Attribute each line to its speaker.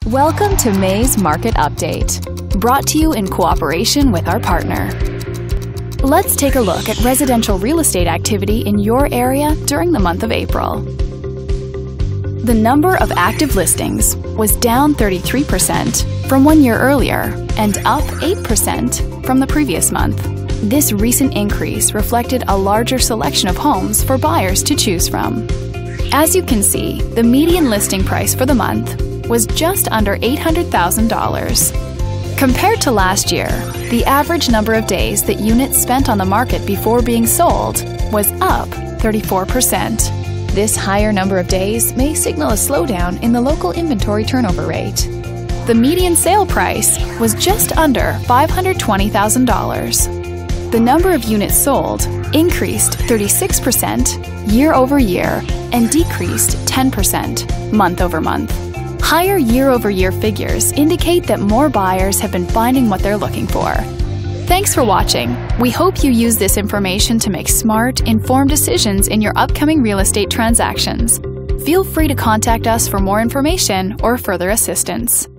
Speaker 1: Welcome to May's Market Update, brought to you in cooperation with our partner. Let's take a look at residential real estate activity in your area during the month of April. The number of active listings was down 33% from 1 year earlier and up 8% from the previous month. This recent increase reflected a larger selection of homes for buyers to choose from. As you can see, the median listing price for the month was just under $800,000. Compared to last year, the average number of days that units spent on the market before being sold was up 34%. This higher number of days may signal a slowdown in the local inventory turnover rate. The median sale price was just under $520,000. The number of units sold increased 36% year over year and decreased 10% month over month. Higher year-over-year figures indicate that more buyers have been finding what they're looking for. Thanks for watching. We hope you use this information to make smart, informed decisions in your upcoming real estate transactions. Feel free to contact us for more information or further assistance.